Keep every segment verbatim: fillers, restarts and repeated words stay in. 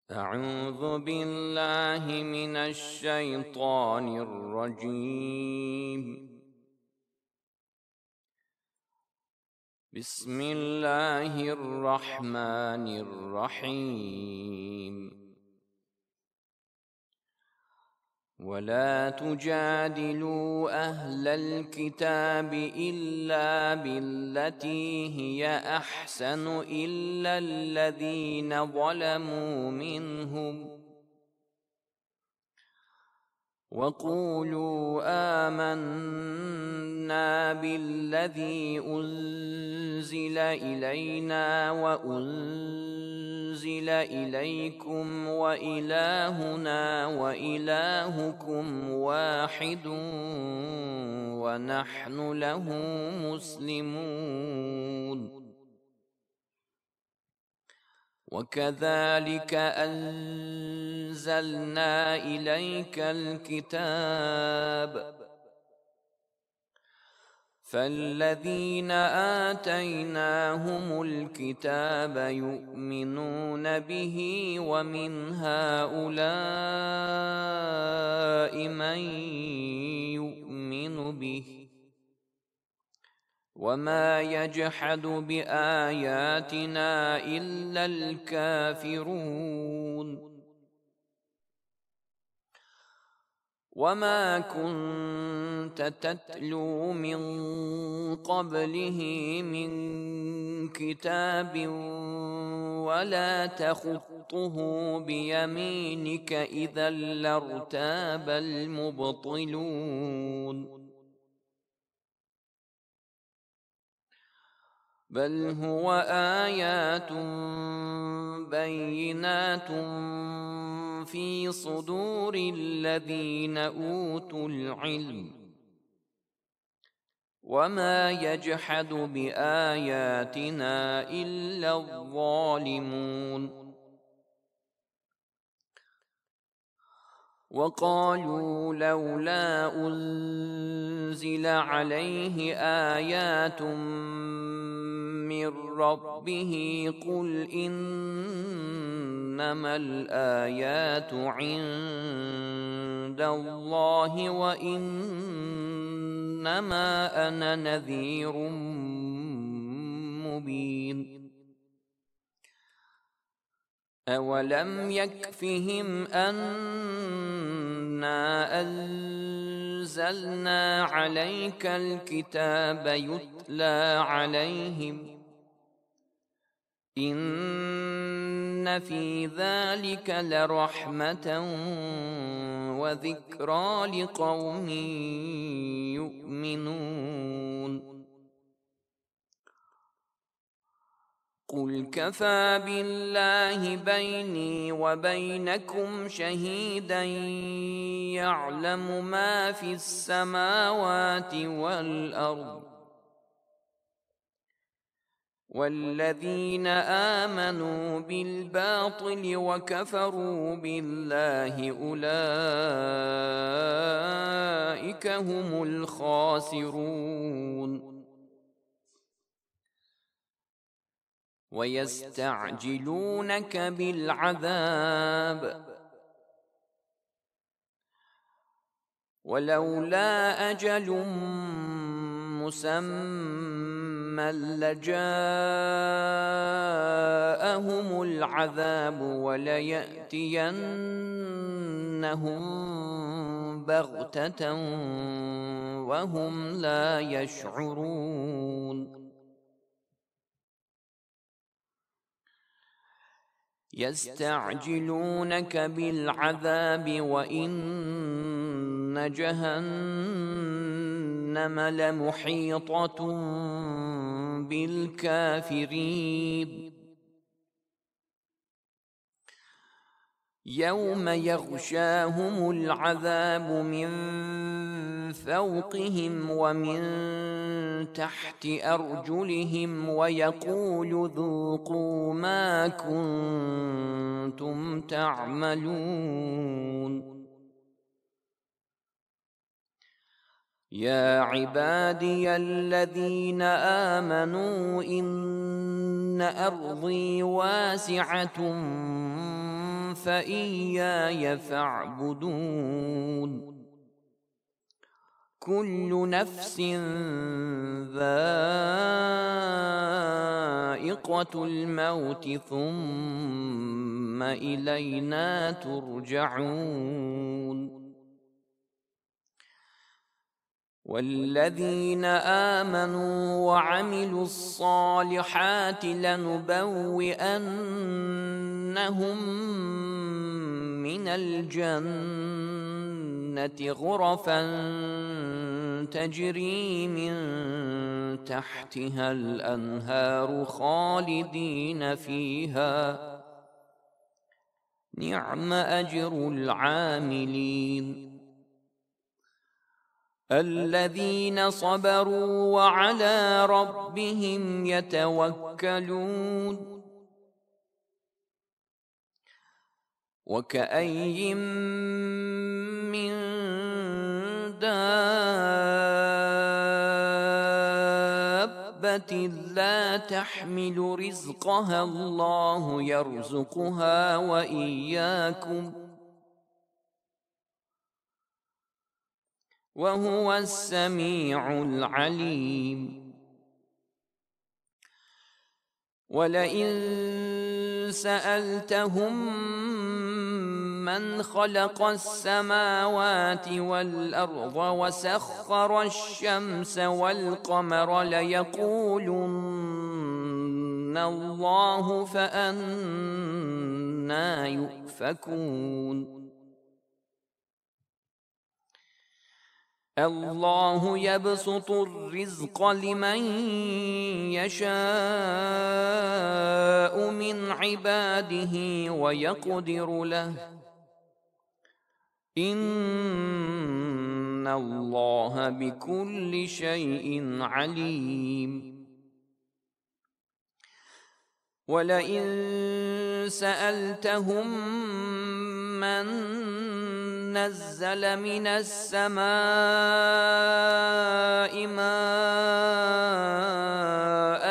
أعوذ بالله من الشيطان الرجيم. بسم الله الرحمن الرحيم. ولا تجادلوا أهل الكتاب إلا بالتي هي أحسن إلا الذين ظلموا منهم وقولوا آمنا بالذي أنزل إلينا وأنزل إليكم وإلهنا وإلهكم واحد ونحن له مسلمون. وكذلك أنزلنا إليك الكتاب فالذين آتيناهم الكتاب يؤمنون به ومن هؤلاء من يؤمن به وما يجحد بآياتنا إلا الكافرون. وما كنت تتلو من قبله من كتاب ولا تخطه بيمينك إذا لارتاب المبطلون. بل هو آيات بينات في صدور الذين أوتوا العلم وما يجحد بآياتنا إلا الظالمون. وقالوا لولا أنزل عليه آيات من ربه قل إنما الآيات عند الله وإنما أنا نذير مبين. أولم يكفهم أنا أنزلنا عليك الكتاب يتلى عليهم إن في ذلك لرحمة وذكرى لقوم يؤمنون. قل كفى بالله بيني وبينكم شهيدا يعلم ما في السماوات والأرض والذين آمنوا بالباطل وكفروا بالله أولئك هم الخاسرون. ويستعجلونك بالعذاب ولولا أجل مسمى لجاءهم العذاب وليأتينهم بغتة وهم لا يشعرون. يستعجلونك بالعذاب وإن جهنم لمحيطة بالكافرين. يوم يغشاهم العذاب من فوقهم ومن تحت أرجلهم ويقول ذوقوا ما كنتم تعملون. يا عبادي الذين آمنوا إن أرضي واسعة فإياي فاعبدون كل نفس ذائقة الموت ثم إلينا ترجعون والذين آمنوا وعملوا الصالحات لنبوئنهم من الجنة غرفا تجري من تحتها الأنهار خالدين فيها نعم أجر العاملين الذين صبروا وعلى ربهم يتوكلون وكأي من دابة لا تحمل رزقها الله يرزقها وإياكم وهو السميع العليم ولئن سألتهم من خلق السماوات والأرض وسخر الشمس والقمر ليقولن الله فأنى يؤفكون الله يبسط الرزق لمن يشاء من عباده ويقدر له إن الله بكل شيء عليم ولئن سألتهم من نزل من السماء ماء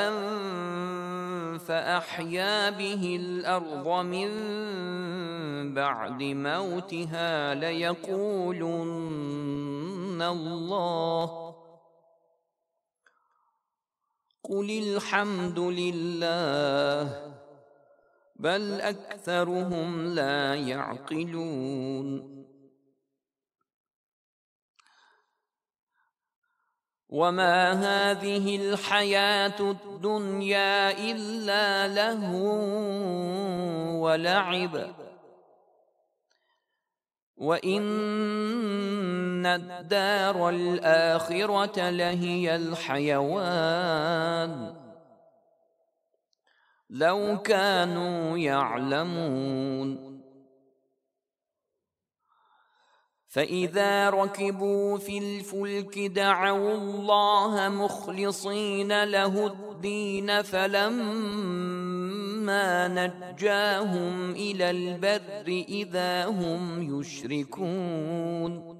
فأحيا به الأرض من بعد موتها ليقولن الله قل الحمد لله بل أكثرهم لا يعقلون وما هذه الحياة الدنيا إلا لهو ولعب وإن الدار الآخرة لهي الحيوان لو كانوا يعلمون فإذا ركبوا في الفلك دعوا الله مخلصين له الدين فلما نجاهم إلى البر إذا هم يشركون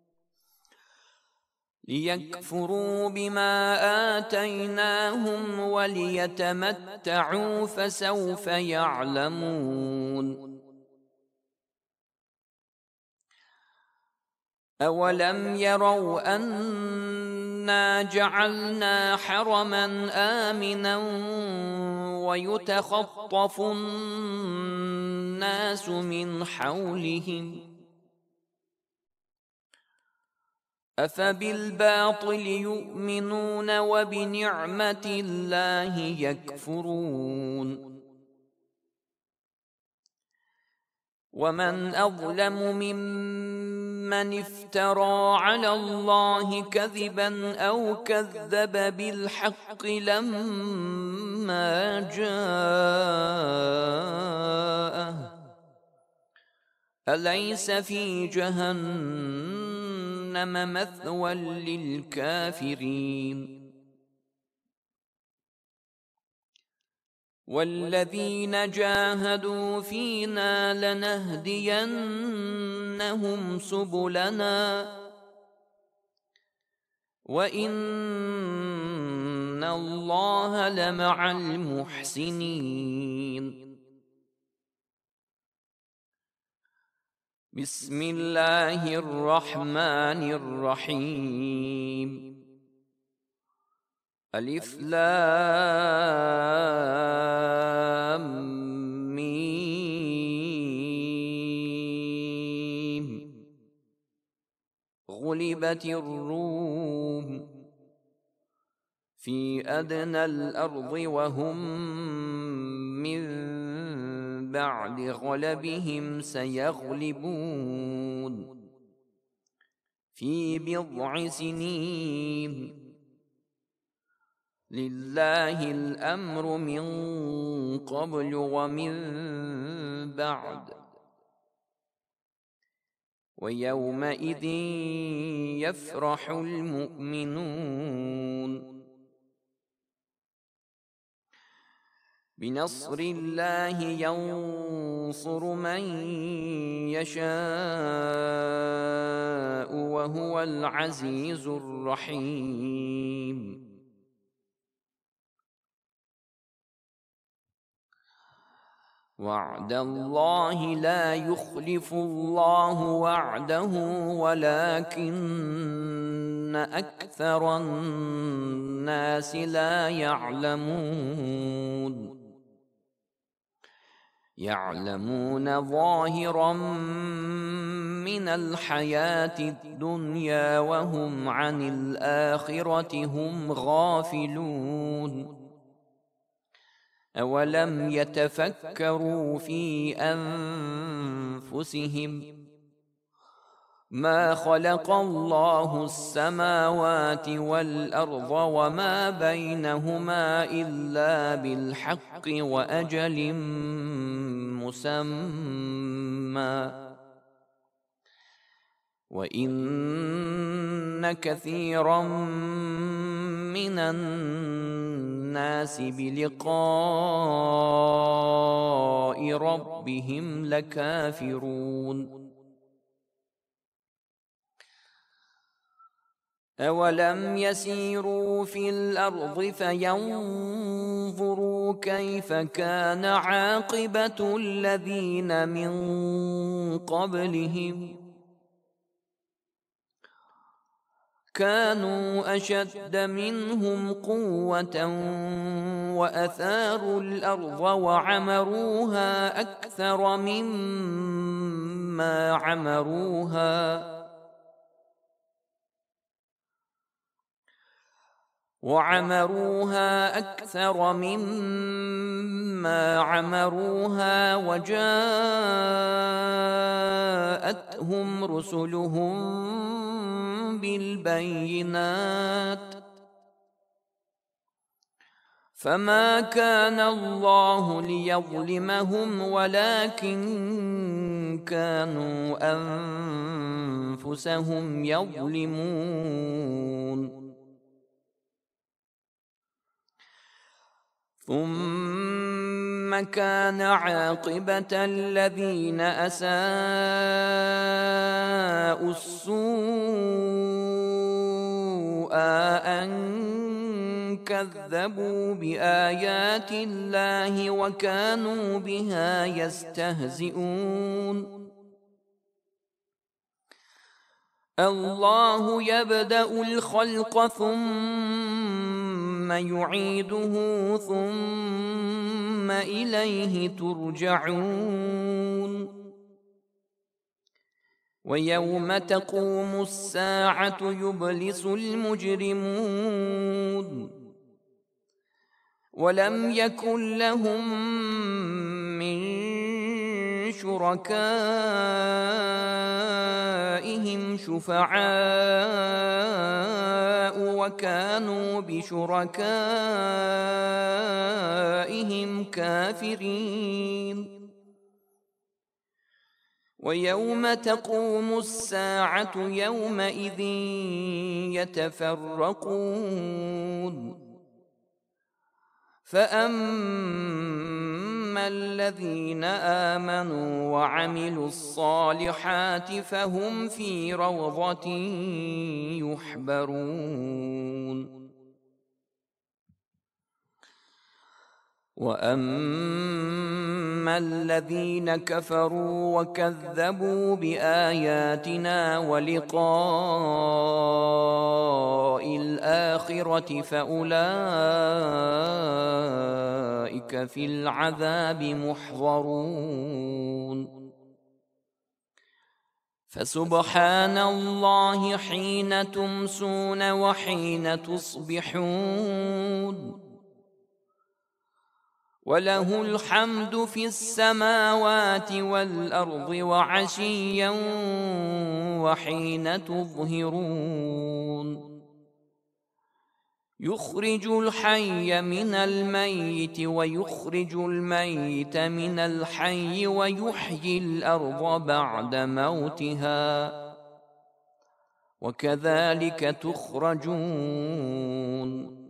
ليكفروا بما آتيناهم وليتمتعوا فسوف يعلمون أولم يروا أنا جعلنا حرما آمنا ويتخطف الناس من حولهم أفبالباطل يؤمنون وبنعمة الله يكفرون ومن أظلم ممن افترى على الله كذبا أو كذب بالحق لما جاءه أليس في جهنم مثوى للكافرين والذين جاهدوا فينا لنهدينهم سبلنا وإن الله لمع المحسنين. بسم الله الرحمن الرحيم. ألف لام ميم. غلبت الروم في أدنى الأرض وهم من بعد غلبهم سيغلبون في بضع سنين. لله الأمر من قبل ومن بعد ويومئذ يفرح المؤمنون بنصر الله ينصر من يشاء وهو العزيز الرحيم. وعد الله لا يخلف الله وعده ولكن أكثر الناس لا يعلمون. يعلمون ظاهرا من الحياة الدنيا وهم عن الآخرة هم غافلون. أولم يتفكروا في أنفسهم ما خلق الله السماوات والأرض وما بينهما إلا بالحق وأجل مسمى وإن كثيرا من الناس بلقاء ربهم لكافرون. أولم يسيروا في الأرض فينظروا كيف كان عاقبة الذين من قبلهم كانوا أشد منهم قوة وأثاروا الأرض وعمروها أكثر مما عمروها وعمروها أكثر مما عمروها وجاءتهم رسلهم بالبينات فما كان الله ليظلمهم ولكن كانوا أنفسهم يظلمون. ثم كان عاقبة الذين أساءوا السوء أن كذبوا بآيات الله وكانوا بها يستهزئون. الله يبدأ الخلق ثم يعيده ثم إليه ترجعون. ويوم تقوم الساعة يبلس المجرمون ولم يكن لهم من شركائهم شفعاء وكانوا بشركائهم كافرين. ويوم تقوم الساعة يومئذ يتفرقون. فأما فأما الذين آمنوا وعملوا الصالحات فهم في روضة يحبرون وأما الذين كفروا وكذبوا بآياتنا ولقاء الآخرة فأولئك في العذاب محضرون فسبحان الله حين تمسون وحين تصبحون وله الحمد في السماوات والأرض وعشيا وحين تظهرون يخرج الحي من الميت ويخرج الميت من الحي ويحيي الأرض بعد موتها وكذلك تخرجون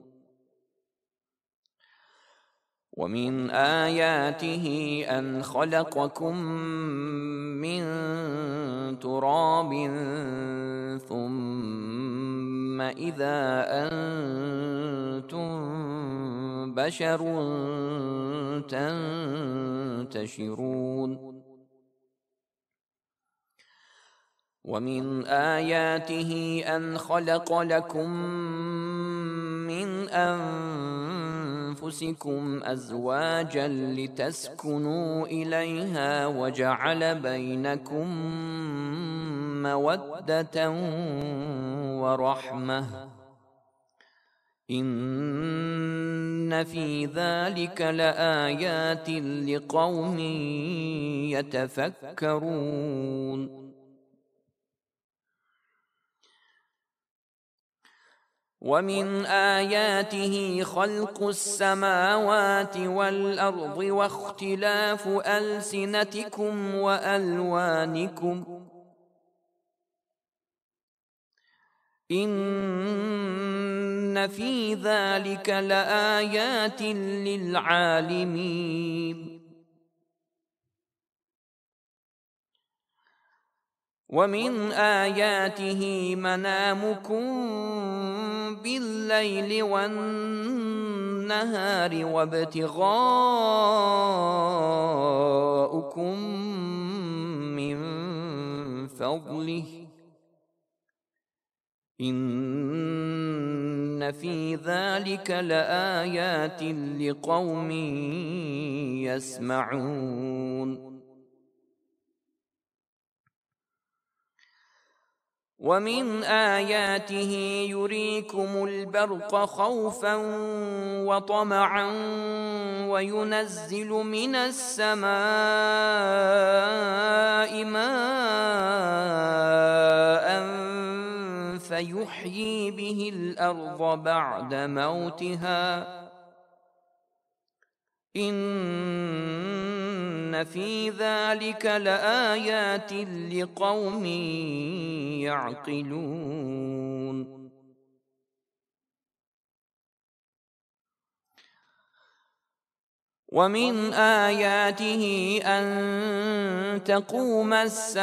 ومن آياته أن خلقكم من تراب ثم إذا أنتم بشر تنتشرون ومن آياته أن خلق لكم من أنفسكم أزواجا لتسكنوا إليها وجعل بينكم مودة ورحمة إن في ذلك لآيات لقوم يتفكرون ومن آياته خلق السماوات والأرض واختلاف ألسنتكم وألوانكم إن في ذلك لآيات للعالمين ومن آياته منامكم بالليل والنهار وابتغاؤكم من فضله إن في ذلك لآيات لقوم يسمعون ومن آياته يريكم البرق خوفا وطمعا وينزل من السماء ماء فيحيي به الأرض بعد موتها إن في ذلك لآيات لقوم يعقلون ومن آياته أن تقوم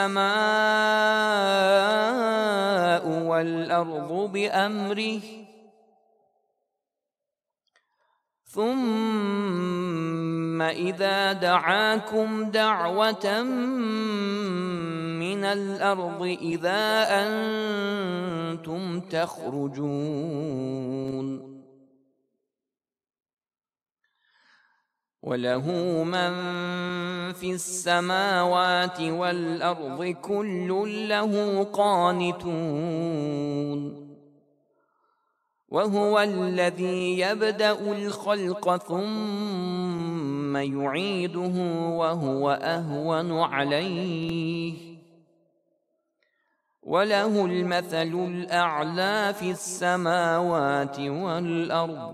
السماء والأرض بأمره ثم إذا دعاكم دعوة من الأرض إذا أنتم تخرجون وله من في السماوات والأرض كل له قانتون وهو الذي يبدأ الخلق ثم يعيده وهو أهون عليه وله المثل الأعلى في السماوات والأرض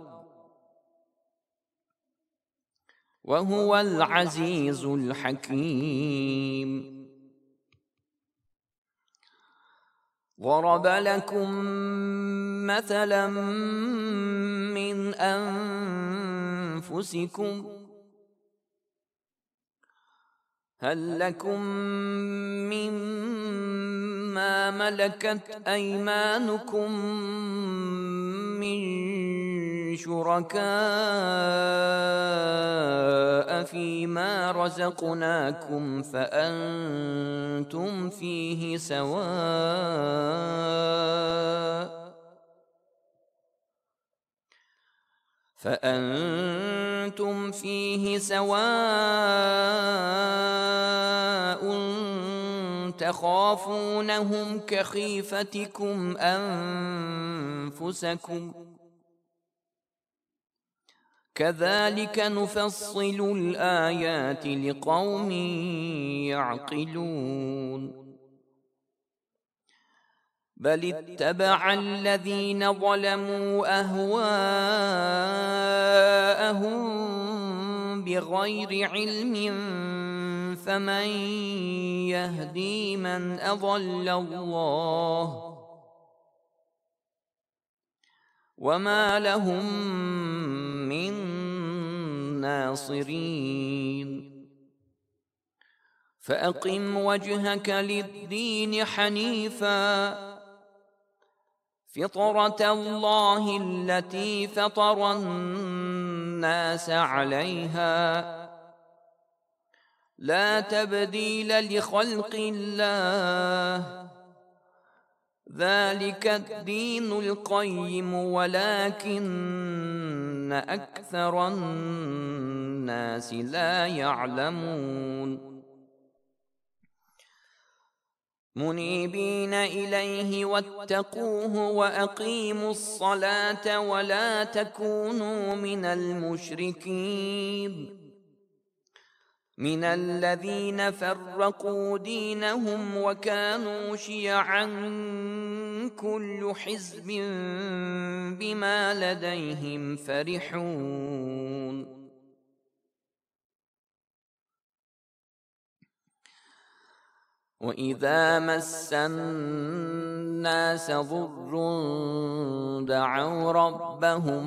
وهو العزيز الحكيم ضرب لكم مثلا من أنفسكم هل لكم مما ملكت أيمانكم من شركاء فيما رزقناكم فأنتم فيه سواء فأنتم فيه سواء تخافونهم كخيفتكم أنفسكم كذلك نفصل الآيات لقوم يعقلون بل اتبع الذين ظلموا أهواءهم بغير علم فمن يهدي من أضل الله وما لهم من ناصرين فأقم وجهك للدين حنيفا فطرة الله التي فطر الناس عليها لا تبديل لخلق الله ذلك الدين القيم ولكن أكثر الناس لا يعلمون منيبين إليه واتقوه وأقيموا الصلاة ولا تكونوا من المشركين من الذين فرقوا دينهم وكانوا شيعا كل حزب بما لديهم فرحون وإذا مس الناس ضر دعوا ربهم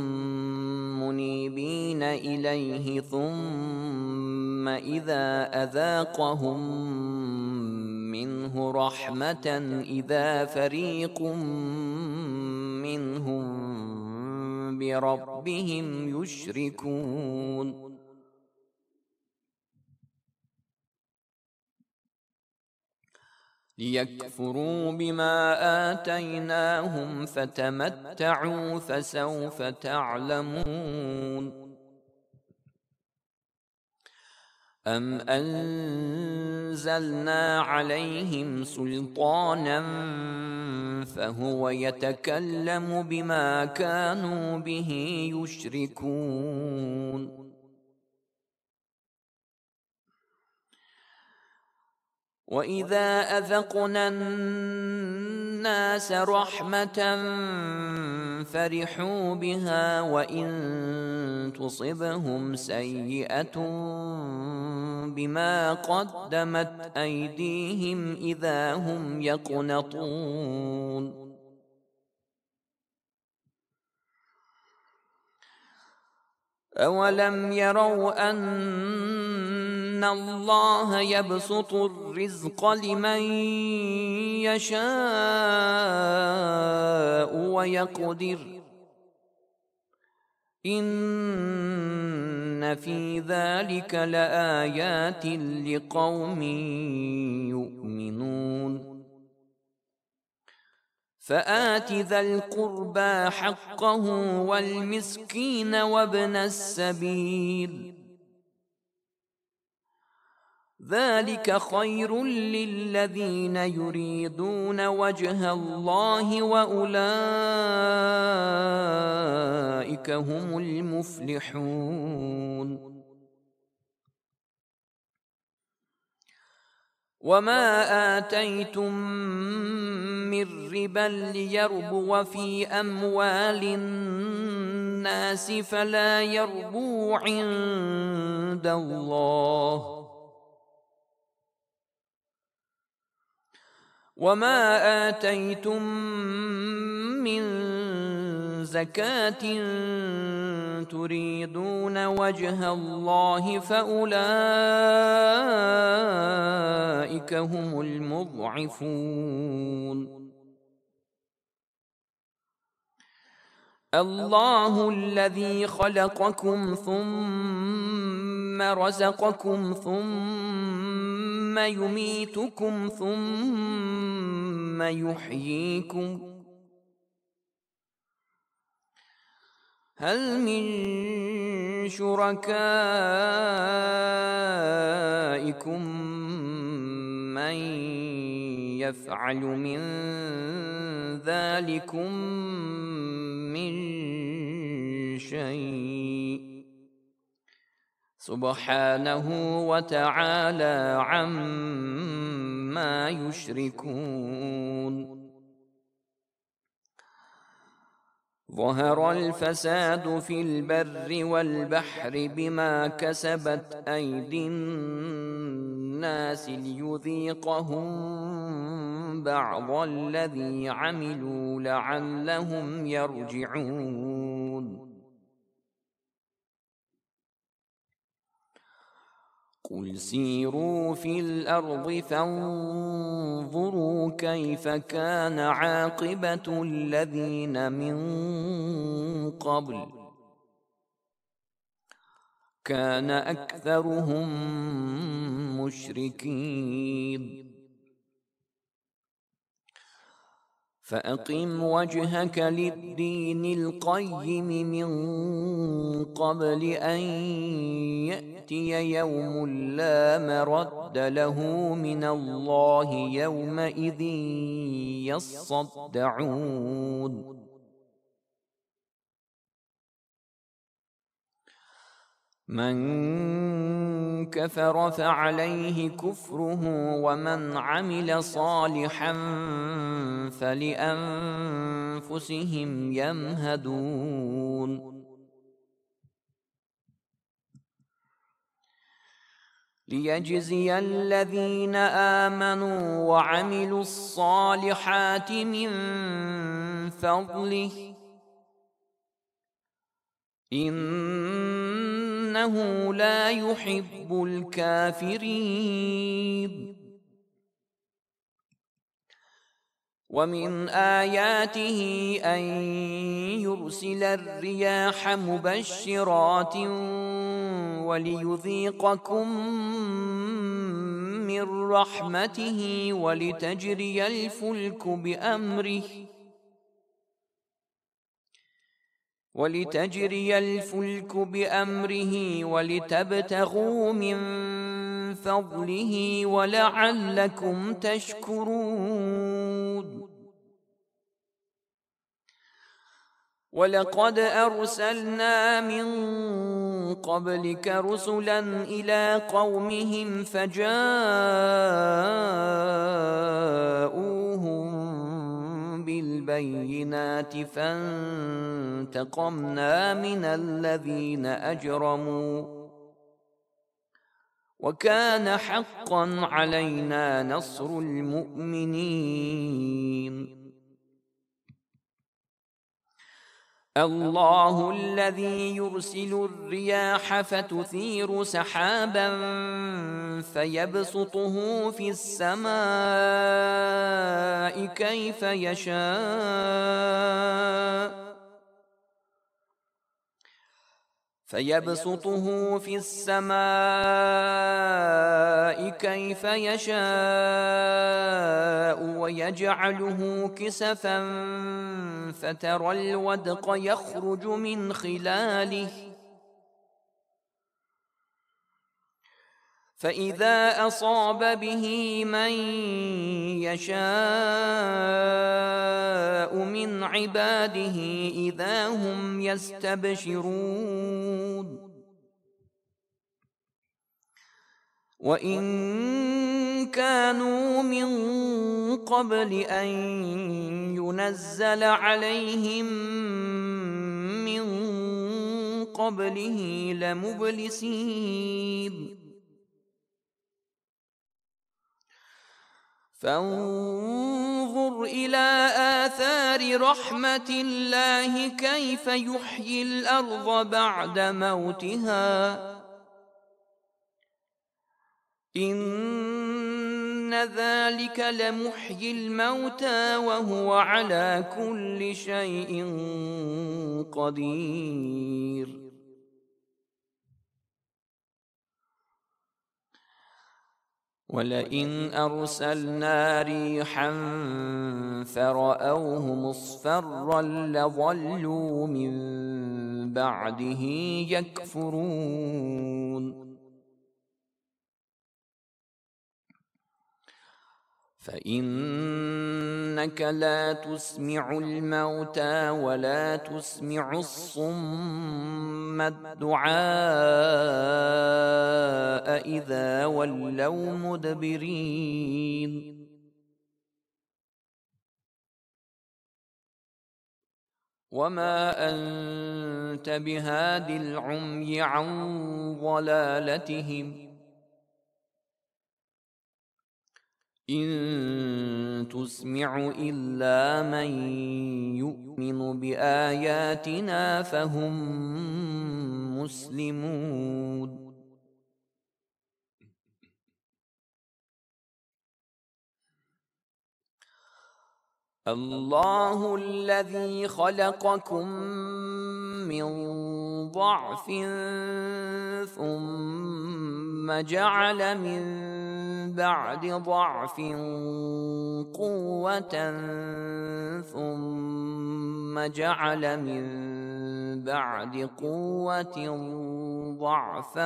منيبين إليه ثم إذا أذاقهم منه رحمة إذا فريق منهم بربهم يشركون ليكفروا بما آتيناهم فتمتعوا فسوف تعلمون أم أنزلنا عليهم سلطانا فهو يتكلم بما كانوا به يشركون وإذا أذقنا الناس رحمة فرحوا بها وإن تصبهم سيئة بما قدمت أيديهم إذا هم يقنطون أولم يروا أن الله يبسط الرزق لمن يشاء ويقدر إن في ذلك لآيات لقوم يؤمنون فآت ذا القربى حقه والمسكين وابن السبيل ذلك خير للذين يريدون وجه الله وأولئك هم المفلحون وما آتيتم من ربا ليربو في أموال الناس فلا يربو عند الله وما آتيتم من زكاة تريدون وجه الله فأولئك هم المضعفون. الله الذي خلقكم ثم رزقكم ثم يميتكم ثم يحييكم، هل من شركائكم من يفعل من ذلكم من شيء؟ سبحانه وتعالى عما يشركون. ظهر الفساد في البر والبحر بما كسبت أيدي الناس ليذيقهم بعض الذي عملوا لعلهم يرجعون. قل سيروا في الأرض فانظروا كيف كان عاقبة الذين من قبل، كان أكثرهم مشركين. فأقم وجهك للدين القيم من قبل أن يأتي يوم لا مرد له من الله يومئذ يصدعون. من كفر فعليه كفره ومن عمل صالحا فلأنفسهم يمهدون. ليجزي الذين آمنوا وعملوا الصالحات من فضله إنه لا يحب الكافرين. ومن آياته أن يرسل الرياح مبشرات وليذيقكم من رحمته ولتجري الفلك بأمره ولتجري الفلك بأمره ولتبتغوا من فضله ولعلكم تشكرون. ولقد أرسلنا من قبلك رسلا إلى قومهم فجاءوهم بالبينات فانتقمنا من الذين أجرموا وكان حقا علينا نصر المؤمنين. الله الذي يرسل الرياح فتثير سحابا فيبسطه في السماء كيف يشاء فيبسطه في السماء كيف يشاء ويجعله كسفا فترى الودق يخرج من خلاله فإذا أصاب به من يشاء من عباده إذا هم يستبشرون. وإن كانوا من قبل أن ينزل عليهم من قبله لمبلسين. فانظر انظر إلى آثار رحمة الله كيف يحيي الأرض بعد موتها إن ذلك لمحيي الموتى وهو على كل شيء قدير ولئن أرسلنا ريحا فرأوه مصفرا لظلوا من بعده يكفرون فإنك لا تسمع الموتى ولا تسمع الصم الدعاء إذا ولوا مدبرين وما أنت بهاد العمي عن ضلالتهم إن تسمع إلا من يؤمن بآياتنا فهم مسلمون الله الذي خلقكم من ضعف ثم جعل من بعد ضعف قوة ثم جعل من بعد قوة ضعفا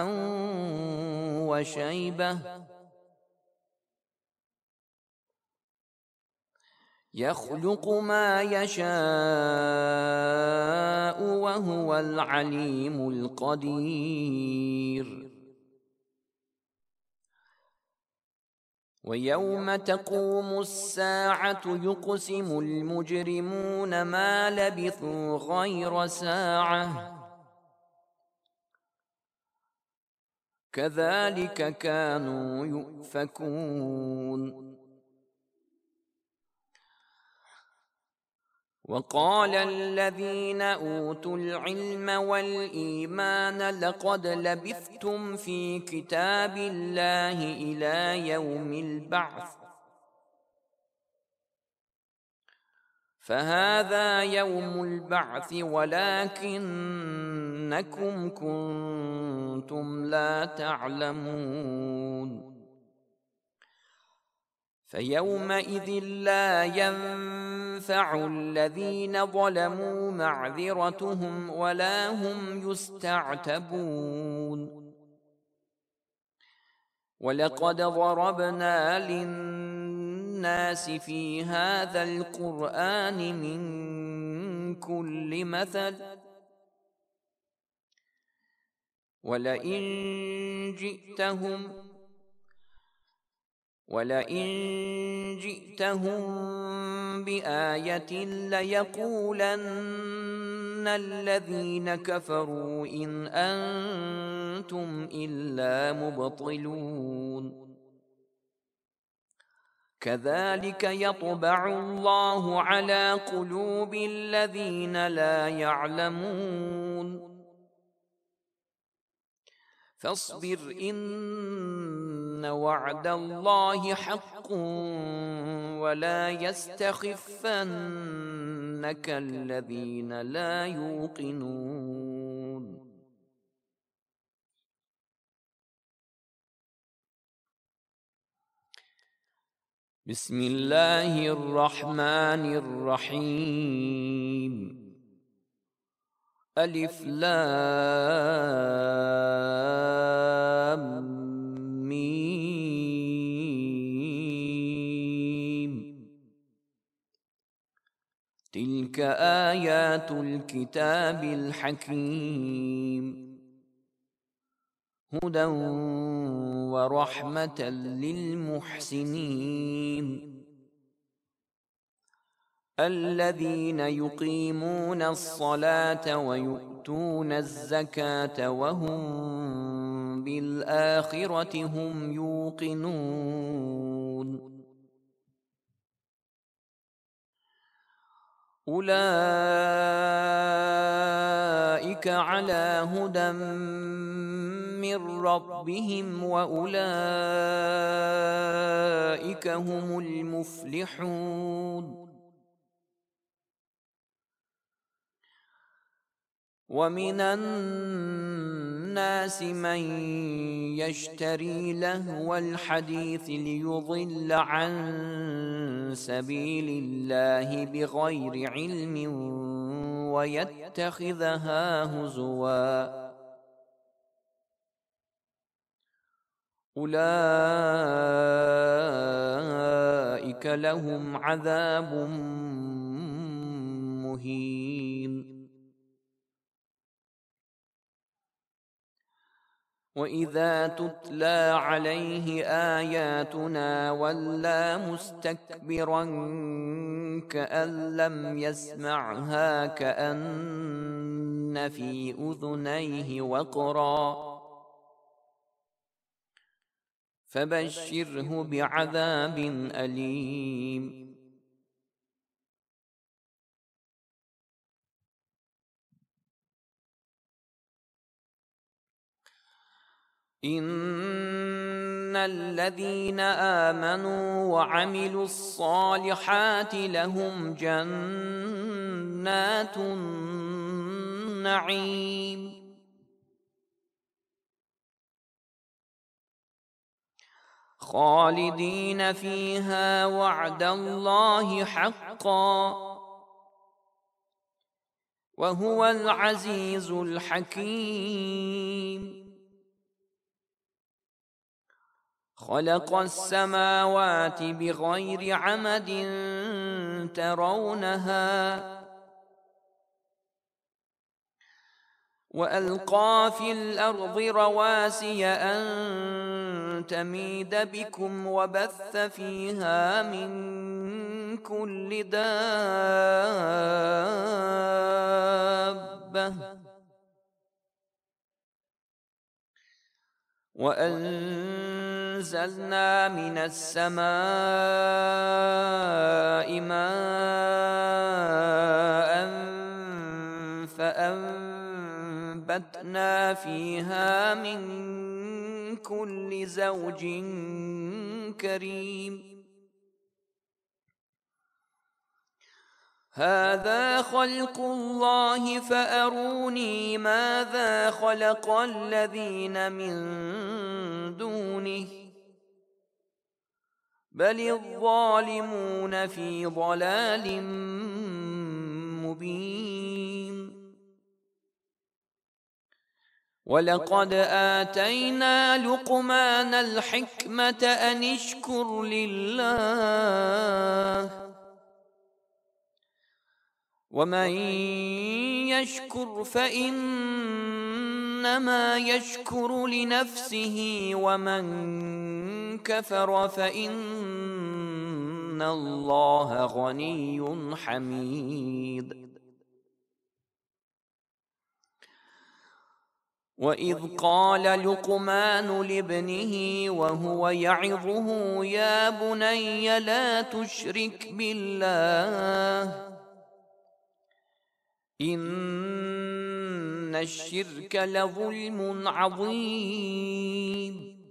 وشيبة يخلق ما يشاء وهو العليم القدير ويوم تقوم الساعة يقسم المجرمون ما لبثوا غير ساعة كذلك كانوا يؤفكون وقال الذين أوتوا العلم والإيمان لقد لبثتم في كتاب الله إلى يوم البعث فهذا يوم البعث ولكنكم كنتم لا تعلمون فيومئذ لا ينفع الذين ظلموا معذرتهم ولا هم يستعتبون ولقد ضربنا للناس في هذا القرآن من كل مثل ولئن جئتهم ولئن جئتهم بآية ليقولن الذين كفروا إن أنتم إلا مبطلون كذلك يطبع الله على قلوب الذين لا يعلمون فاصبر إن وعد الله حق ولا يستخفنك الذين لا يوقنون بسم الله الرحمن الرحيم ألف لام ميم تلك آيات الكتاب الحكيم هدى ورحمة للمحسنين الذين يقيمون الصلاة ويؤتون الزكاة وهم بالآخرة هم يوقنون أولئك على هدى من ربهم وأولئك هم المفلحون. ومن الناس من يشتري لهو الحديث ليضل عن سبيل الله بغير علم ويتخذها هزوا، أولئك لهم عذاب مهين. وإذا تتلى عليه آياتنا ولى مستكبرا كأن لم يسمعها كأن في أذنيه وقرا، فبشره بعذاب أليم. إن الذين آمنوا وعملوا الصالحات لهم جنات النعيم خالدين فيها وعد الله حقا وهو العزيز الحكيم. خلق السماوات بغير عمد ترونها وألقى في الأرض رواسي أن تميد بكم وبث فيها من كل دابة وأنزلنا من السماء ماء فأنبتنا فيها من كل زوج كريم. هذا خلق الله فأروني ماذا خلق الذين من دونه بل الظالمون في ضلال مبين. ولقد آتينا لقمان الحكمة أن اشكر لله ومن يشكر فإنما يشكر لنفسه ومن كفر فإن الله غني حميد. وإذ قال لقمان لابنه وهو يعظه يا بني لا تشرك بالله إن الشرك لظلم عظيم.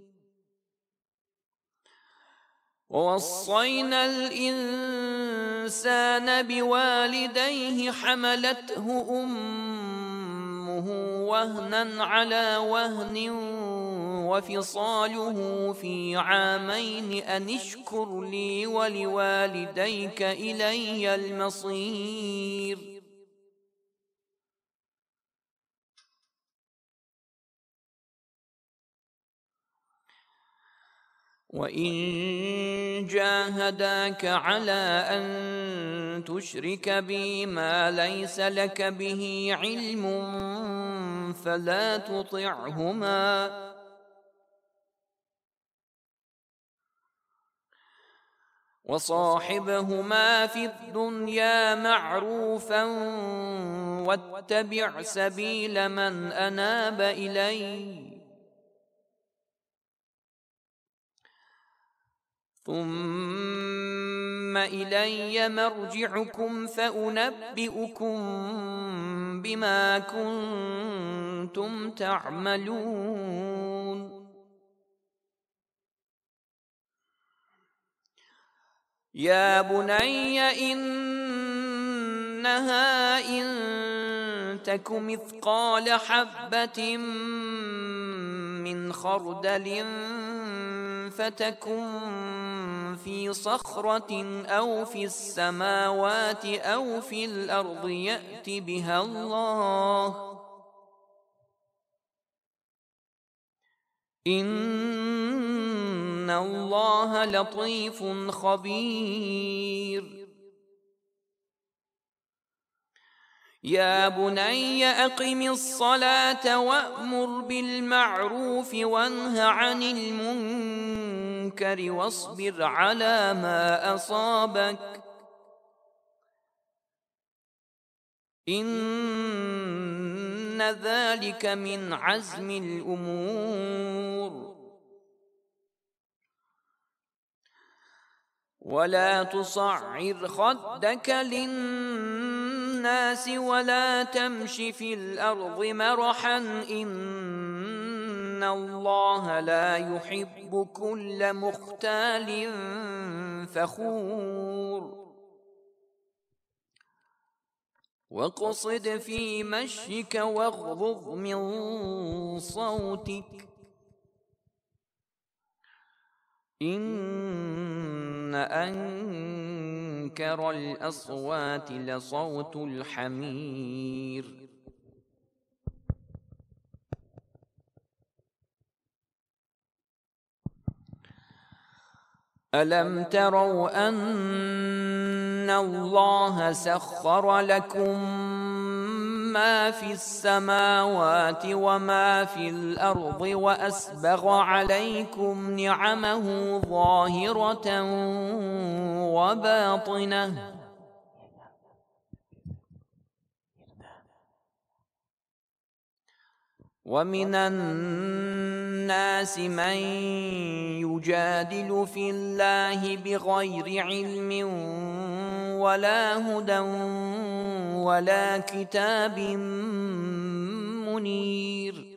ووصينا الإنسان بوالديه حملته أمه وهنا على وهن وفصاله في عامين أن اشكر لي ولوالديك إلي المصير. وإن جاهداك على أن تشرك بي ما ليس لك به علم فلا تطعهما وصاحبهما في الدنيا معروفا واتبع سبيل من أناب إلي ثم ثم إلي مرجعكم فأنبئكم بما كنتم تعملون. يا بني إنها إن تك مثقال حبة من خردل فتكن في صخرة أو في السماوات أو في الأرض يأت بها الله إن الله لطيف خبير. يا بني أقم الصلاة وأمر بالمعروف وانه عن المنكر واصبر على ما أصابك إن ذلك من عزم الأمور. ولا تصعر خدك للناس ولا تمش في الأرض مرحا إن الله لا يحب كل مختال فخور. واقصد في مشيك واغضض من صوتك إن أنكر الأصوات لصوت الحمير. ألم تروا أن الله سخر لكم ما في السماوات وما في الأرض وأسبغ عليكم نعمه ظاهرة وباطنة ومن الناس من يجادل في الله بغير علم ولا هدى ولا كتاب منير.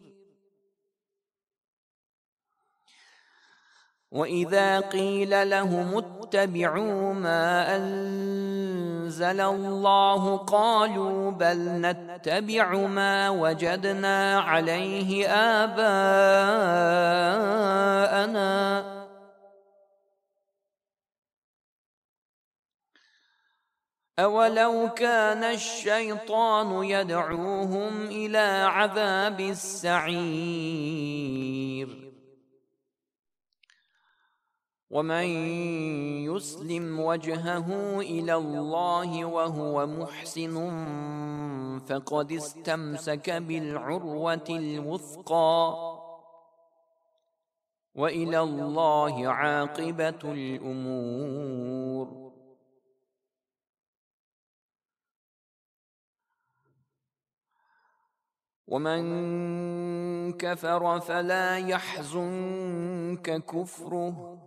وإذا قيل لهم اتبعوا ما أنزل الله قالوا بل نتبع ما وجدنا عليه آباءنا أولو كان الشيطان يدعوهم إلى عذاب السعير. ومن يسلم وجهه إلى الله وهو محسن فقد استمسك بالعروة الوثقى وإلى الله عاقبة الأمور. ومن كفر فلا يحزنك كفره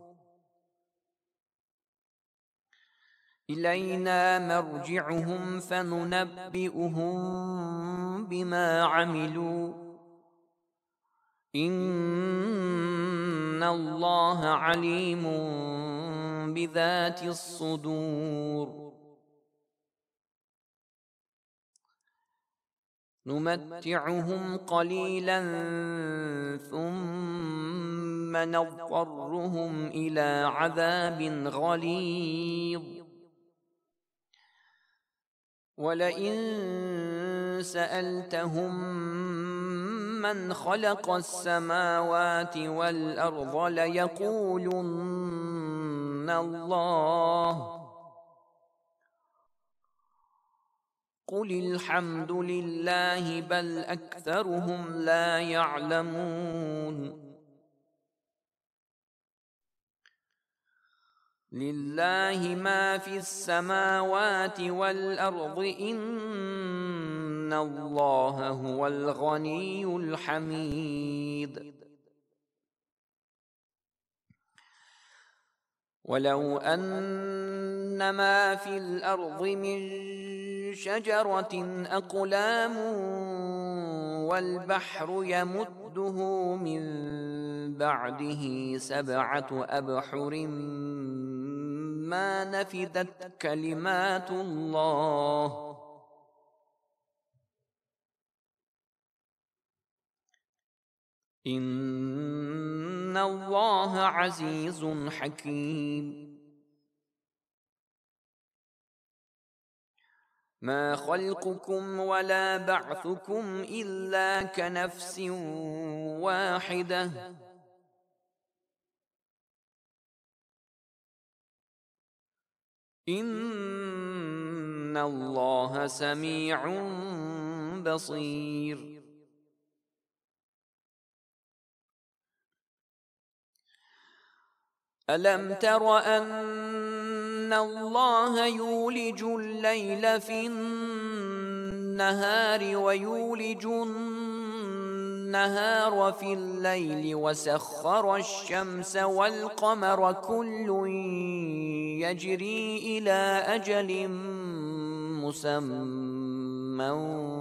إلينا مرجعهم فننبئهم بما عملوا إن الله عليم بذات الصدور. نمتعهم قليلا ثم نضطرهم إلى عذاب غليظ. ولئن سألتهم من خلق السماوات والأرض ليقولن الله قل الحمد لله بل أكثرهم لا يعلمون. لله ما في السماوات والأرض إن الله هو الغني الحميد. ولو أن ما في الأرض من شجرة أقلام والبحر يمده من بعده سبعة أبحر ما نفدت كلمات الله إن الله عزيز حكيم. ما خلقكم ولا بعثكم إلا كنفس واحدة إن الله سميع بصير. ألم تر أن الله يولج الليل في النهار ويولج النهار في الليل وسخر الشمس والقمر كل يجري إلى أجل مسمى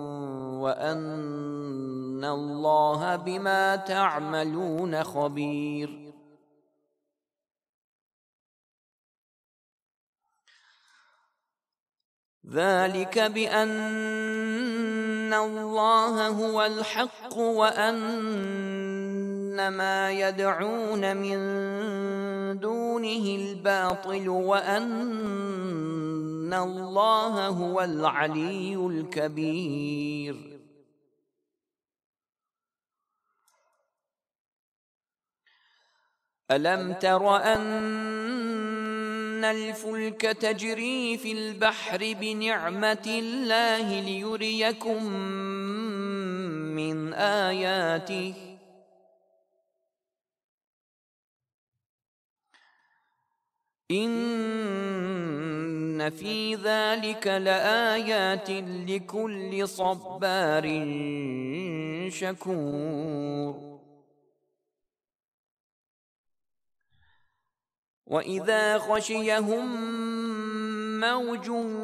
وأن الله بما تعملون خبير. ذلك بأن الله هو الحق وأن ما يدعون من دونه الباطل وأن الله هو العلي الكبير. ألم تر أن الفلك تجري في البحر بنعمة الله ليريكم من آياته إن في ذلك لآيات لكل صبار شكور. وإذا غشيهم موج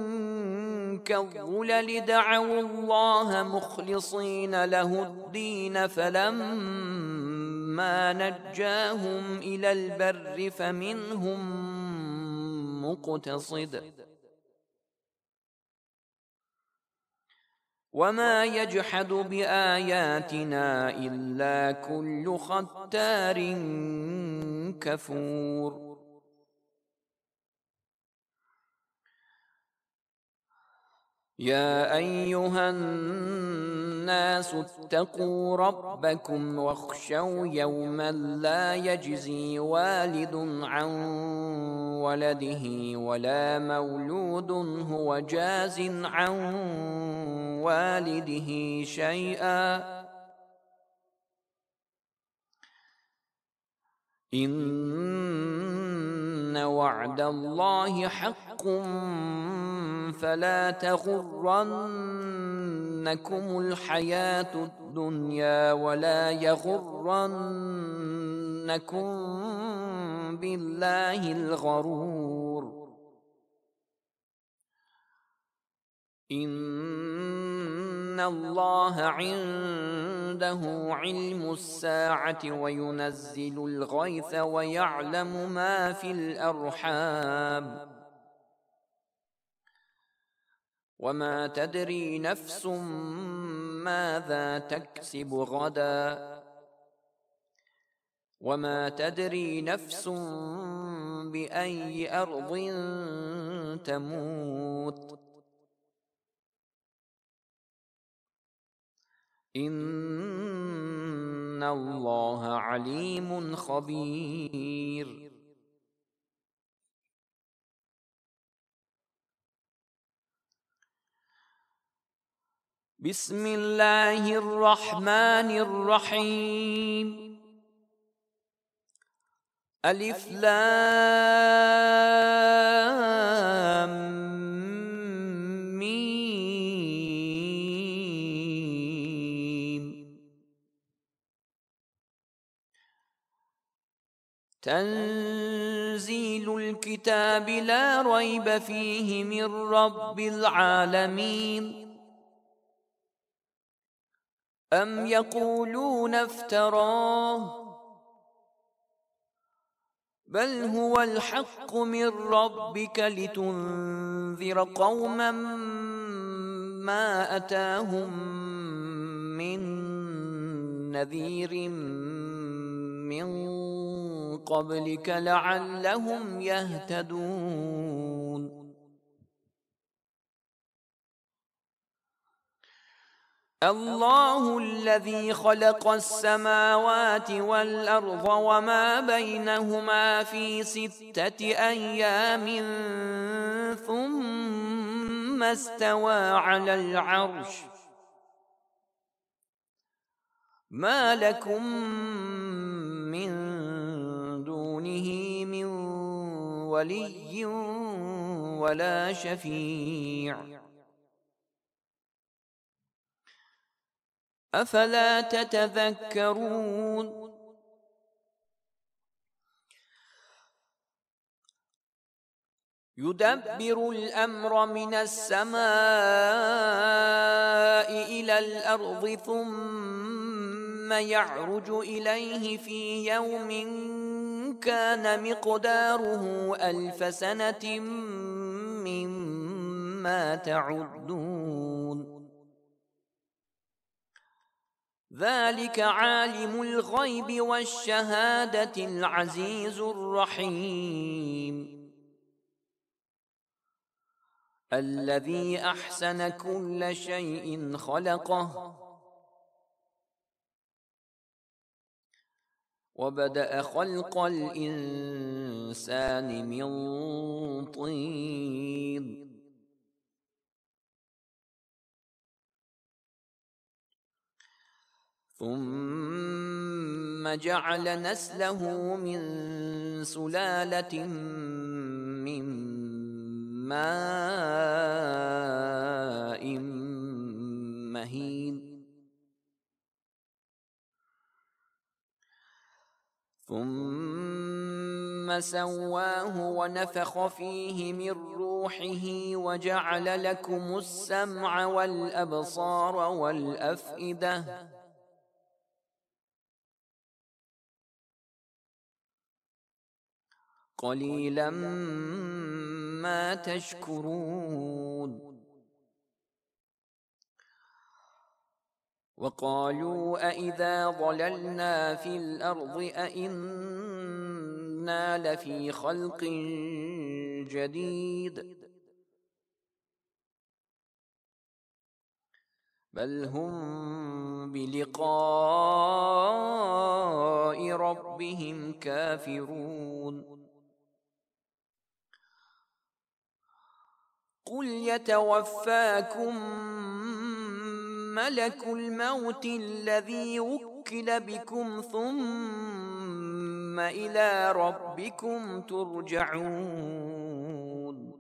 كالظلل دعوا الله مخلصين له الدين فلما نجاهم إلى البر فمنهم مقتصد وما يجحد بآياتنا إلا كل ختار كفور. يا أيها الناس اتقوا ربكم واخشوا يوما لا يجزي والد عن ولده ولا مولود هو جاز عن والده شيئا إن وعد الله حق فلا تغرنكم الحياة الدنيا ولا يغرنكم بالله الغرور. إن الله عنده علم الساعة وينزل الغيث ويعلم ما في الأرحام وما تدري نفس ماذا تكسب غدا وما تدري نفس بأي أرض تموت إن الله عليم خبير. بسم الله الرحمن الرحيم. ألف لام ميم تنزيل الكتاب لا ريب فيه من رب العالمين. أم يقولون افتراه بل هو الحق من ربك لتنذر قوما ما أتاهم من نذير من قبلك لعلهم يهتدون. الله الذي خلق السماوات والأرض وما بينهما في ستة أيام ثم استوى على العرش. ما لكم من دونه من ولي ولا شفيع أفلا تتذكرون. يدبر الأمر من السماء إلى الأرض ثم يعرج إليه في يوم كان مقداره ألف سنة مما تعدون. ذلك عالم الغيب والشهادة العزيز الرحيم الذي أحسن كل شيء خلقه وبدأ خلق الإنسان من طين ثم جعل نسله من سلالة من ماء مهين ثم سواه ونفخ فيه من روحه وجعل لكم السمع والأبصار والأفئدة قليلا ما تشكرون. وقالوا أإذا ضللنا في الأرض أإنا لفي خلق جديد بل هم بلقاء ربهم كافرون. قل يتوفاكم ملك الموت الذي وكل بكم ثم إلى ربكم ترجعون.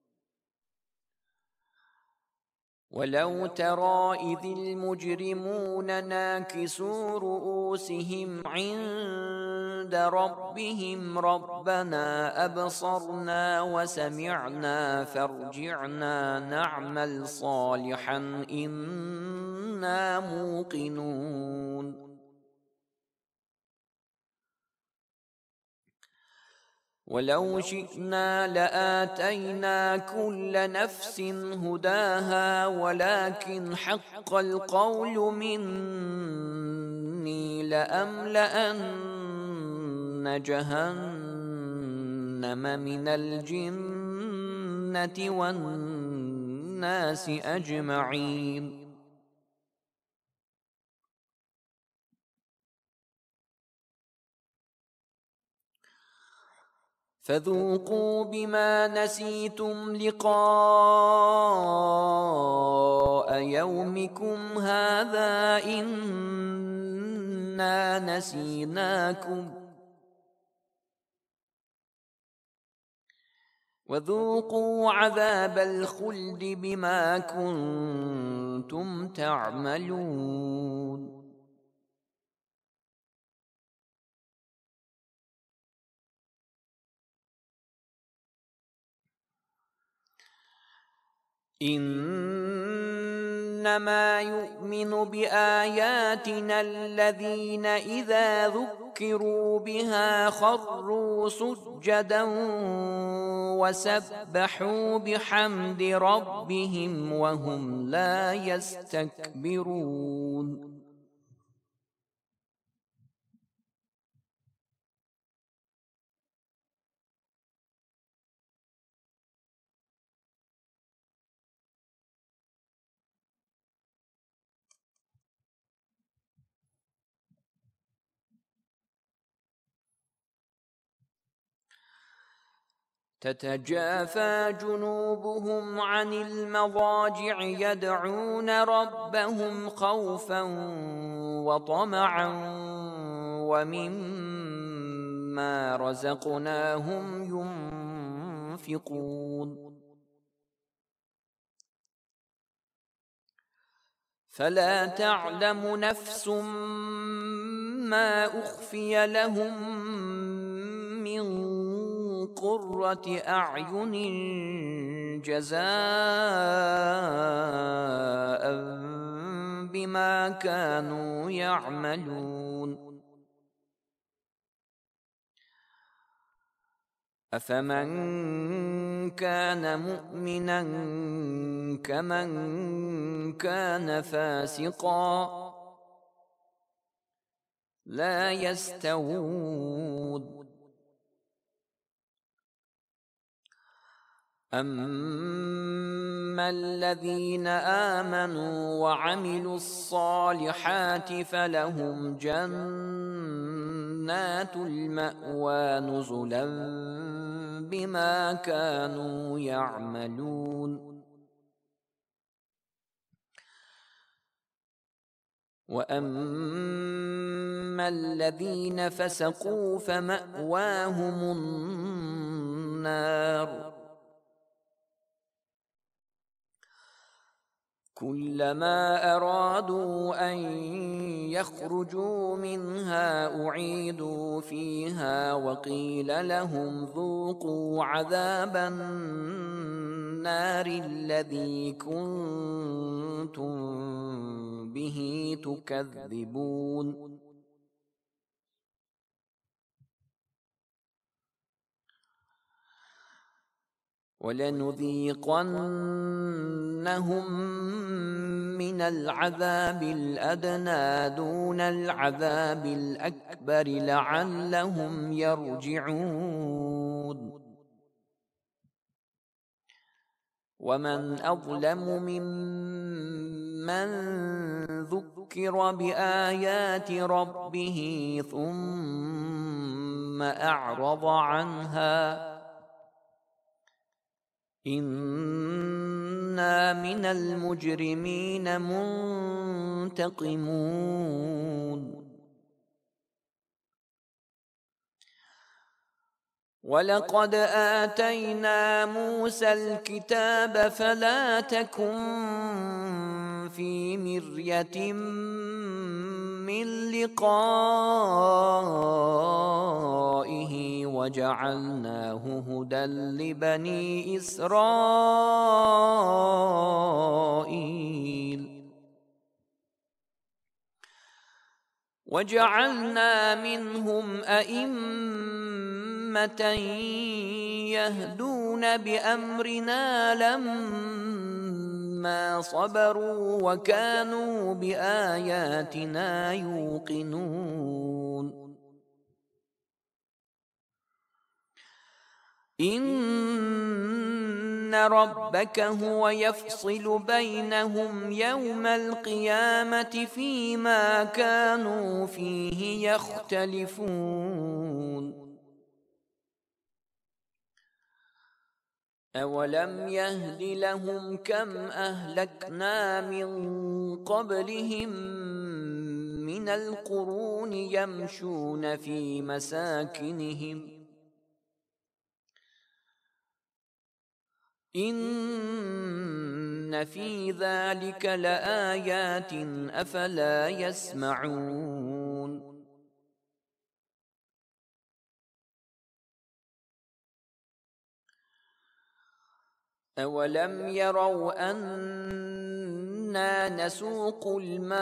ولو ترى إذ المجرمون ناكسوا رؤوسهم عند ربهم ربنا أبصرنا وسمعنا فارجعنا نعمل صالحا إنا موقنون. ولو شئنا لآتينا كل نفس هداها ولكن حق القول مني لأملأن جهنم من الجنة والناس أجمعين. فذوقوا بما نسيتم لقاء يومكم هذا إنا نسيناكم وذوقوا عذاب الخلد بما كنتم تعملون. إنما يؤمن بآياتنا الذين إذا ذكروا بها خروا سجدا وسبحوا بحمد ربهم وهم لا يستكبرون تتجافى جنوبهم عن المضاجع يدعون ربهم خوفا وطمعا ومما رزقناهم ينفقون فلا تعلم نفس ما أخفي لهم من قرة أعين جزاء بما كانوا يعملون أفمن كان مؤمنا كمن كان فاسقا لا يستوون أما الذين آمنوا وعملوا الصالحات فلهم جنات المأوى نزلا بما كانوا يعملون وأما الذين فسقوا فمأواهم النار كلما أرادوا أن يخرجوا منها أعيدوا فيها وقيل لهم ذوقوا عذاب النار الذي كنتم به تكذبون ولنذيقنهم من العذاب الأدنى دون العذاب الأكبر لعلهم يرجعون ومن أظلم ممن ذكر بآيات ربه ثم أعرض عنها إنا من المجرمين منتقمون ولقد آتينا موسى الكتاب فلا تكن في مرية من لقائه وجعلناه هدى لبني إسرائيل وجعلنا منهم أئمة يهدون بأمرنا لما صبروا وكانوا بآياتنا يوقنون إن ربك هو يفصل بينهم يوم القيامة فيما كانوا فيه يختلفون أولم يهد لهم كم أهلكنا من قبلهم من القرون يمشون في مساكنهم إن في ذلك لآيات أفلا يسمعون أولم يروا أنا نسوق الماء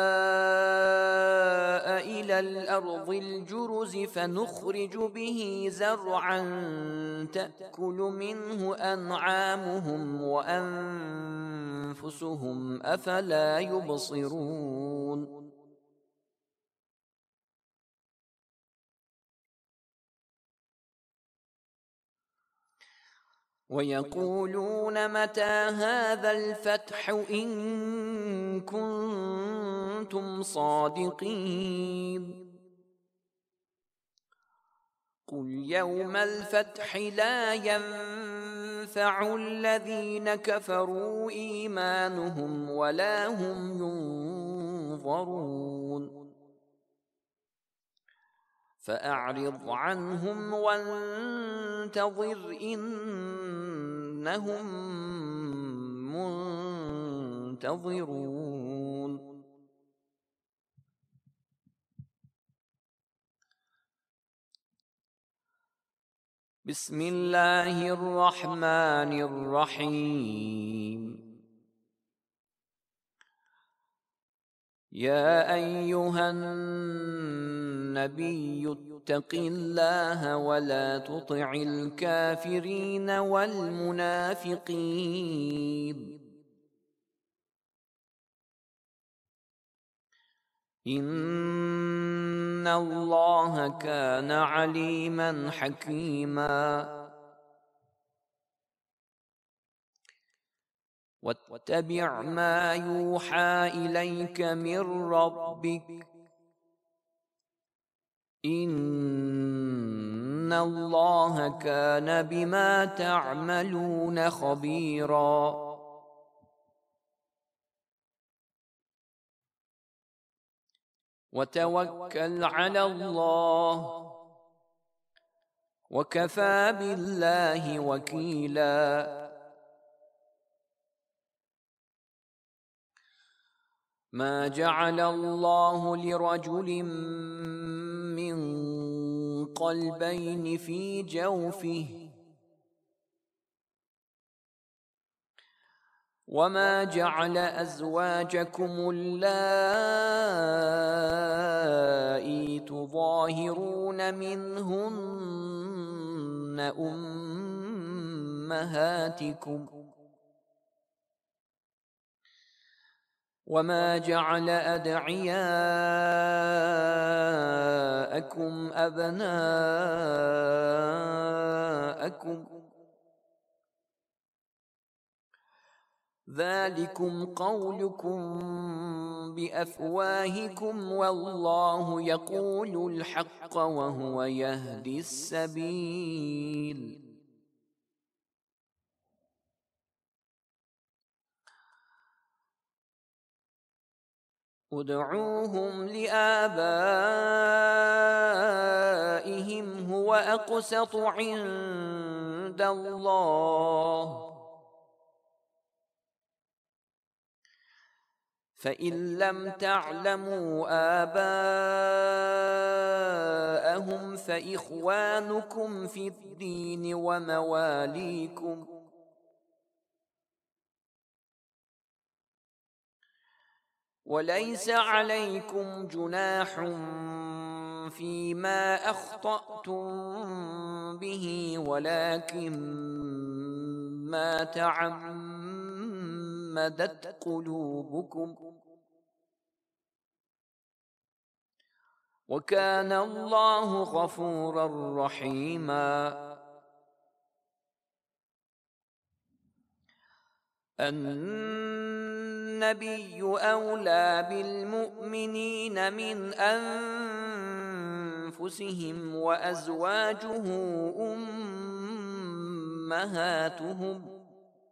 إلى الأرض الجرز فنخرج به زرعا تأكل منه أنعامهم وأنفسهم أفلا يبصرون ويقولون متى هذا الفتح إن كنتم صادقين قل يوم الفتح لا ينفع الذين كفروا إيمانهم ولا هم ينظرون فأعرض عنهم وانتظر إنهم منتظرون بسم الله الرحمن الرحيم يا أيها النبي اتق الله ولا تطع الكافرين والمنافقين إن الله كان عليما حكيما واتبع ما يوحى إليك من ربك إن الله كان بما تعملون خبيرا وتوكل على الله وكفى بالله وكيلا ما جعل الله لرجل من قلبين في جوفه وما جعل أزواجكم اللائي تظاهرون منهن أمهاتكم وما جعل أدعياءكم أبناءكم ذلكم قولكم بأفواهكم والله يقول الحق وهو يهدي السبيل ادعوهم لآبائهم هو أقسط عند الله فإن لم تعلموا آباءهم فإخوانكم في الدين ومواليكم وليس عليكم جناح فيما أخطأتم به ولكن ما تعمدت قلوبكم وكان الله غفورا رحيما النبي أولى بالمؤمنين من أنفسهم وأزواجه أمهاتهم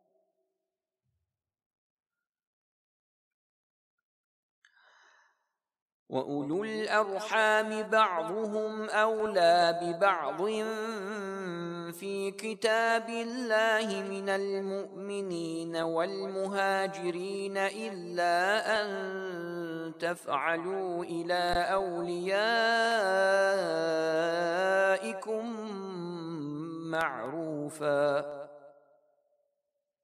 وأولو الأرحام بعضهم أولى ببعض في كتاب الله من المؤمنين والمهاجرين إلا أن تفعلوا إلى أوليائكم معروفا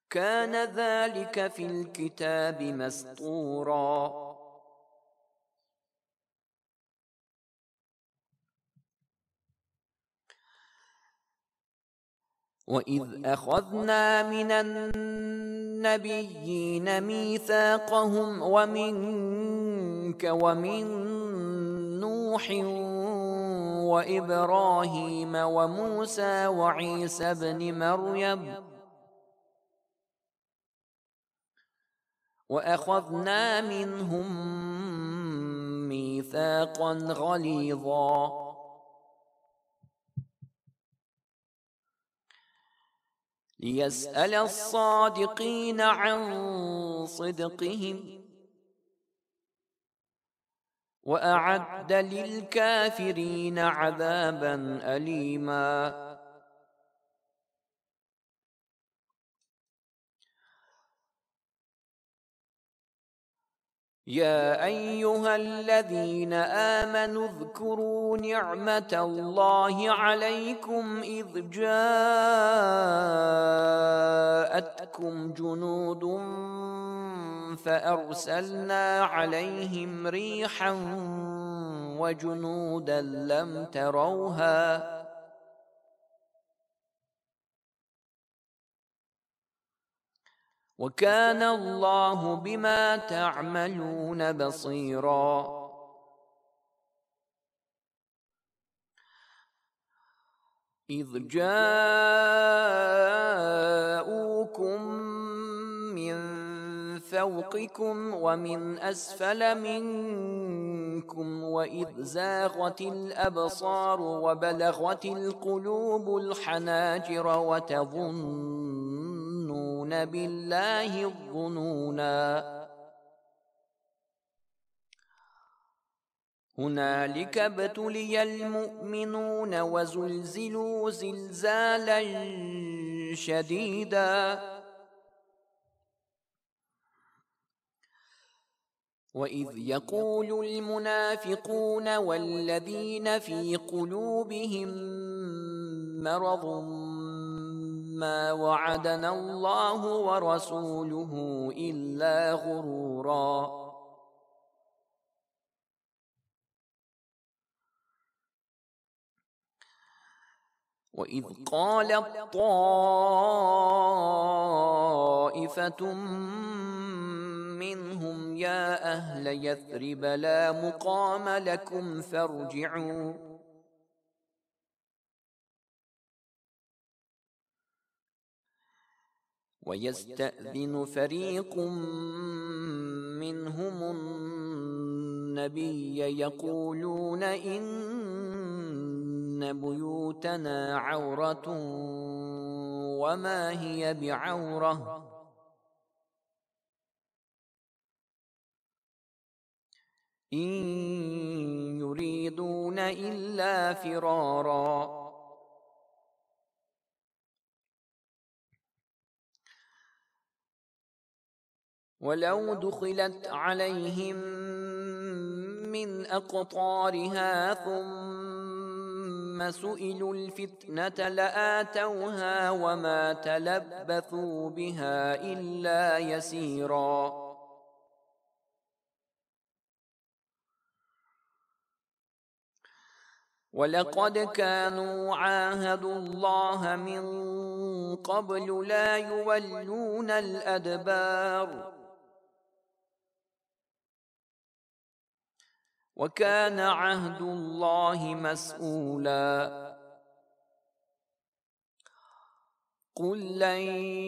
كان ذلك في الكتاب مسطورا. وإذ أخذنا من النبيين ميثاقهم ومنك ومن نوح وإبراهيم وموسى وعيسى ابن مريم وأخذنا منهم ميثاقا غليظا. ليسأل الصادقين عن صدقهم وأعد للكافرين عذابا أليما. يا أيها الذين آمنوا اذكروا نعمة الله عليكم إذ جاءتكم جنود فأرسلنا عليهم ريحا وجنودا لم تروها وكان الله بما تعملون بصيرا. إذ جاءوكم من فوقكم ومن أسفل منكم وإذ زاغت الأبصار وبلغت القلوب الحناجر وتظنون بالله الظنونا. هنالك ابتلي المؤمنون وزلزلوا زلزالا شديدا. وإذ يقول المنافقون والذين في قلوبهم مرض ما وعدنا الله ورسوله إلا غرورا. وإذ قالت طائفة منهم يا أهل يثرب لا مقام لكم فارجعوا ويستأذن فريق منهم النبي يقولون إن بيوتنا عورة وما هي بعورة إن يريدون إلا فرارا. ولو دخلت عليهم من أقطارها ثم سئلوا الفتنة لآتوها وما تلبثوا بها إلا يسيرا. ولقد كانوا عاهدوا الله من قبل لا يولون الأدبار وكان عهد الله مسؤولا. قل لن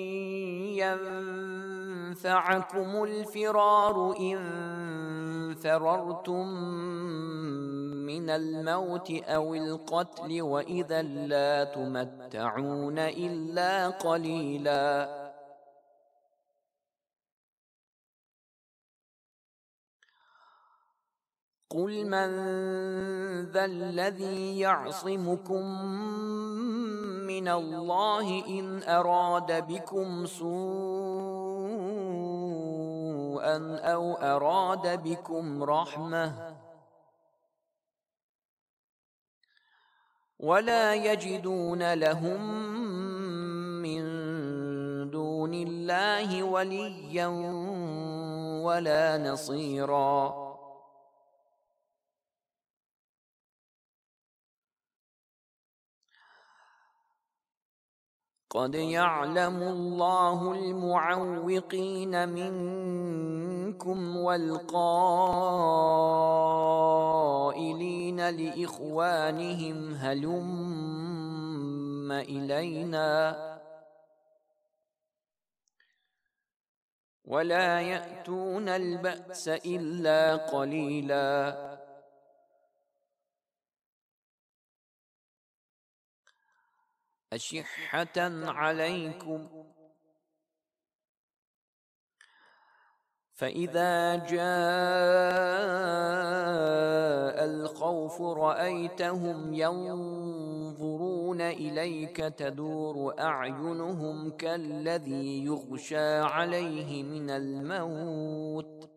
ينفعكم الفرار إن فررتم من الموت أو القتل وإذا لا تمتعون إلا قليلا. قل من ذا الذي يعصمكم من الله إن أراد بكم سوءا أو أراد بكم رحمة ولا يجدون لهم من دون دون الله وليا ولا نصيرا. قد يعلم الله المعوقين منكم والقائلين لإخوانهم هلم إلينا ولا يأتون البأس إلا قليلا. أشحة عليكم فإذا جاء الخوف رأيتهم ينظرون إليك تدور أعينهم كالذي يغشى عليه من الموت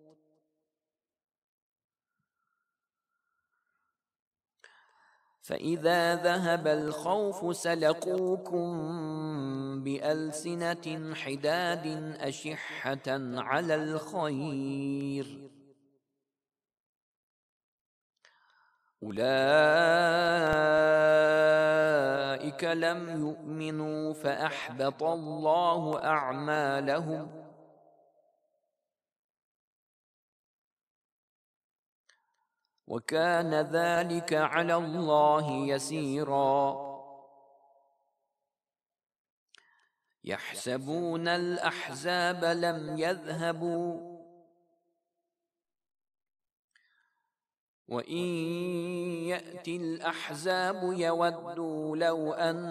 فإذا ذهب الخوف سلقوكم بألسنة حداد أشحة على الخير أولئك لم يؤمنوا فأحبط الله أعمالهم وكان ذلك على الله يسيرا. يحسبون الأحزاب لم يذهبوا وإن يأتي الأحزاب يودوا لو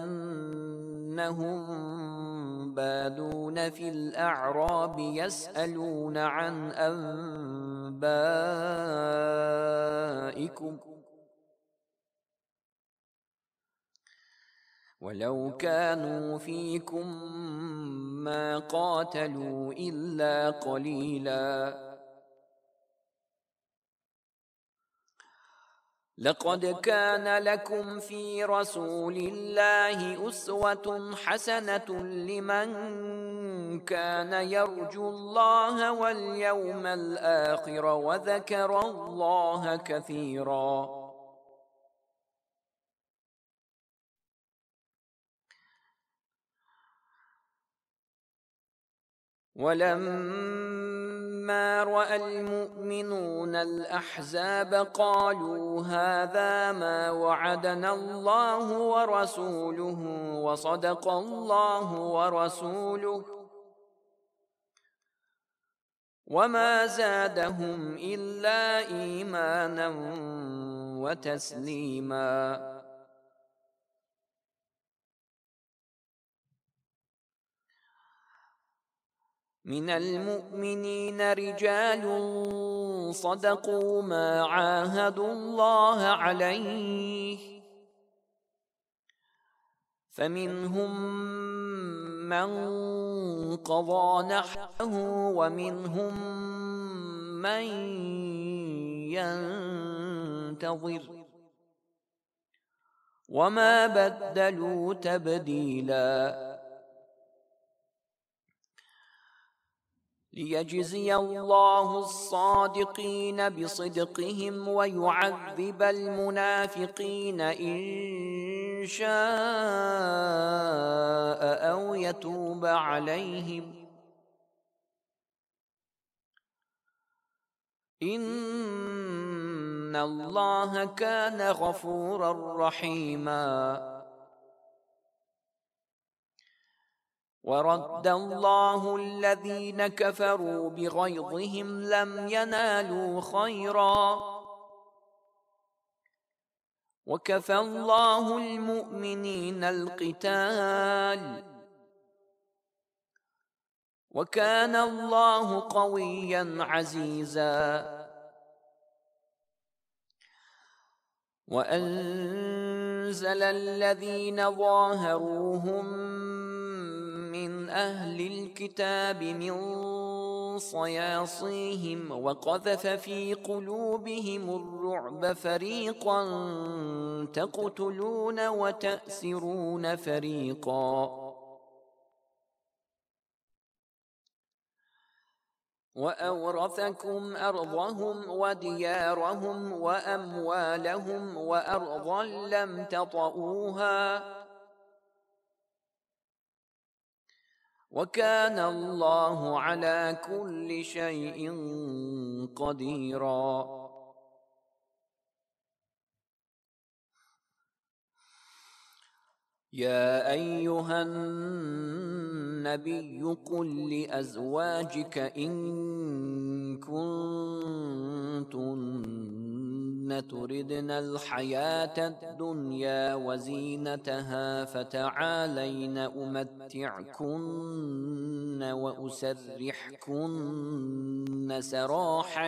أنهم بادون في الأعراب يسألون عن أنبائكم ولو كانوا فيكم ما قاتلوا إلا قليلا. لقد كان لكم في رسول الله أسوة حسنة لمن كان يرجو الله واليوم الآخر وذكر الله كثيرا. ولما رأى المؤمنون الأحزاب قالوا هذا ما وعدنا الله ورسوله وصدق الله ورسوله وما زادهم إلا إيمانا وتسليما. من المؤمنين رجال صدقوا ما عاهدوا الله عليه فمنهم من قضى نحبه ومنهم من ينتظر وما بدلوا تبديلا. ليجزي الله الصادقين بصدقهم ويعذب المنافقين إن شاء أو يتوب عليهم إن الله كان غفورا رحيما. ورد الله الذين كفروا بغيظهم لم ينالوا خيرا وكفى الله المؤمنين القتال وكان الله قويا عزيزا. وأنزل الذين ظاهروهم من أهل الكتاب من صياصيهم وقذف في قلوبهم الرعب فريقا تقتلون وتأسرون فريقا وأورثكم أرضهم وديارهم وأموالهم وأرضا لم تطئوها وكان الله على كل شيء قديرا. يا أيها النبي قل لأزواجك إن كنتن تردن الحياة الدنيا وزينتها فتعالين أمتعكن وأسرحكن سراحا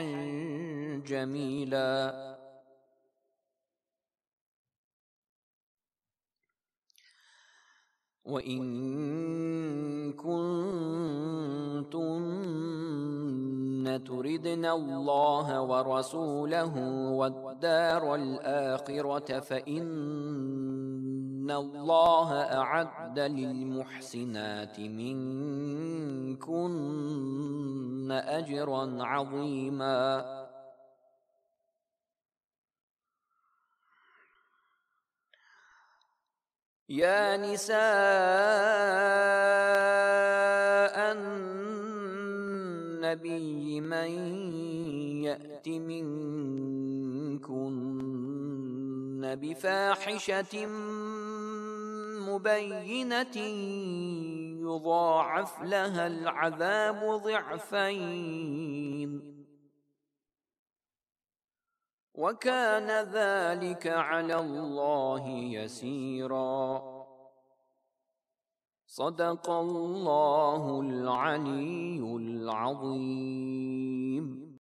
جميلا. وإن كنتن تردن الله ورسوله والدار الآخرة فإن الله أعد للمحسنات منكن أجرا عظيما. يا نساء النبي من يأت منكن بفاحشة مبينة يضاعف لها العذاب ضعفين وكان ذلك على الله يسيرا. صدق الله العلي العظيم.